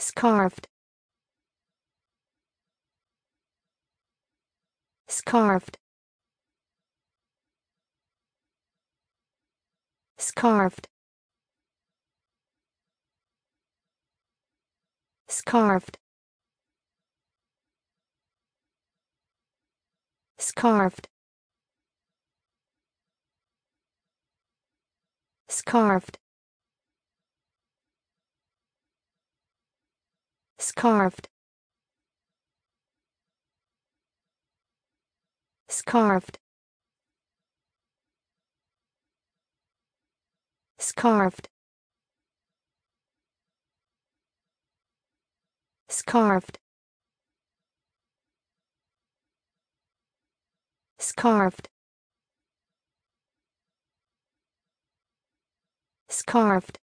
Scarved. Scarved. Scarved. Scarved. Scarved. Scarved. Scarved. Scarved. Scarved. Scarved. Scarved. Scarved.